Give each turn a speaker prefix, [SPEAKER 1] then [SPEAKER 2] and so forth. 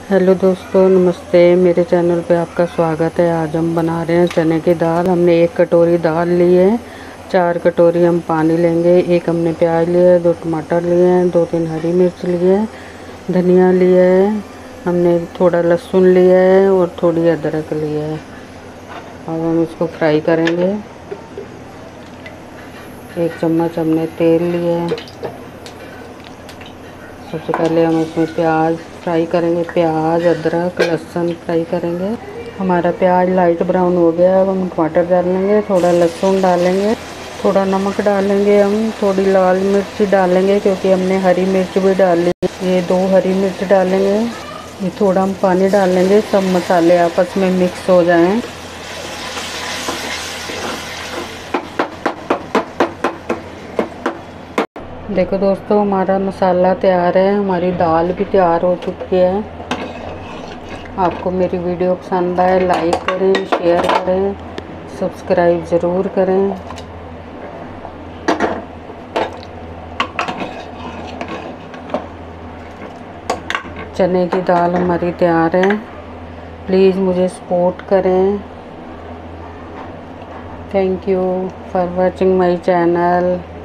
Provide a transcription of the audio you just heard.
[SPEAKER 1] Hello दोस्तों, नमस्ते। मेरे चैनल पे आपका स्वागत है। आज हम बना रहे हैं चने की दाल। हमने 1 कटोरी दाल ली है, 4 कटोरी हम पानी लेंगे, 1 हमने प्याज लिया है, 2 टमाटर लिए हैं, 2-3 हरी मिर्च लिए है, धनिया लिया है, हमने थोड़ा लहसुन लिया है और थोड़ी अदरक लिया है। अब हम इसको फ्राई करेंगे। 1 चम्मच हमने तेल लिया है। सबसे पहले हम इसमें प्याज फ्राई करेंगे। प्याज, अदरक, लहसुन फ्राई करेंगे। हमारा प्याज लाइट ब्राउन हो गया। अब हम टमाटर डालेंगे, थोड़ा लहसुन डालेंगे, थोड़ा नमक डालेंगे, हम थोड़ी लाल मिर्च डालेंगे क्योंकि हमने हरी मिर्च भी डाली। ये 2 हरी मिर्च डालेंगे। ये थोड़ा हम पानी डालेंगे, सब मसाले आपस में मिक्स हो जाएं। देखो दोस्तों, हमारा मसाला तैयार है, हमारी दाल भी तैयार हो चुकी है। आपको मेरी वीडियो पसंद आए लाइक करें, शेयर करें, सब्सक्राइब ज़रूर करें। चने की दाल हमारी तैयार है। प्लीज़ मुझे सपोर्ट करें। Thank you for watching my channel.